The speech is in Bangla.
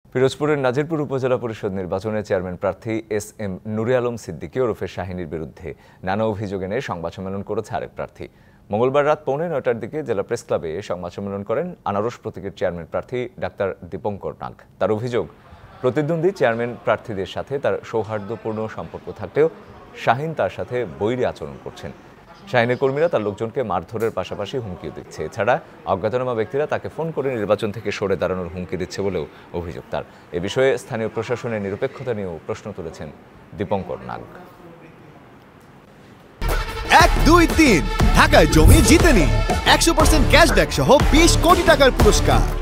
পিরোজপুরের নাজিরপুর উপজেলা পরিষদ নির্বাচনে চেয়ারম্যান প্রার্থী এস.এম. নুরে আলম সিদ্দিকী ওরফে শাহিনীর বিরুদ্ধে নানা অভিযোগ এনে সংবাদ সম্মেলন করেছে আরেক প্রার্থী। মঙ্গলবার রাত 8:45টার দিকে জেলা প্রেস ক্লাবে সংবাদ সম্মেলন করেন আনারস প্রতীকের চেয়ারম্যান প্রার্থী ডাক্তার দীপঙ্কর নাগ। তার অভিযোগ, প্রতিদ্বন্দ্বী চেয়ারম্যান প্রার্থীদের সাথে তার সৌহার্দ্যপূর্ণ সম্পর্ক থাকলেও শাহিন তার সাথে বৈরী আচরণ করছেন। শাহিনের কর্মীরা তার লোকজনকে মারধরের পাশাপাশি হুমকিও দিচ্ছে। এছাড়া অজ্ঞাতনামা ব্যক্তিরা তাকে ফোন করে নির্বাচন থেকে সরে দাঁড়ানোর হুমকি দিচ্ছে বলেও অভিযোগ তার। এ বিষয়ে স্থানীয় প্রশাসনের নিরপেক্ষতা নিয়েও প্রশ্ন তুলেছেন দীপঙ্কর নাগ। 1, 2, 3 ঢাকায় জমি জিতে নিন 100% ক্যাশব্যাক সহ 20 কোটি টাকার পুরস্কার।